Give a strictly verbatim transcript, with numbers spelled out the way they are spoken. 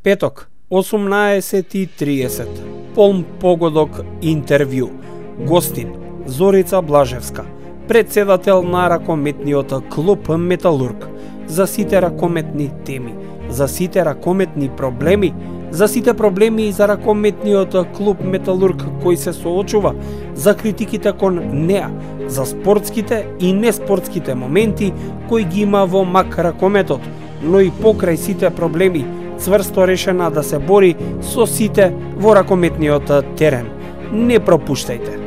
Петок, осумнаесет и триесет. Полн погодок интервју. Гостин Зорица Блажевска, председател на ракометниот клуб Металург, за сите ракометни теми, за сите ракометни проблеми, за сите проблеми за ракометниот клуб Металург кој се соочува, за критиките кон неа, за спортските и неспортските моменти кои ги има во мак ракометот, но и покрај сите проблеми, цврсто решена да се бори со сите во ракометниот терен. Не пропуштајте.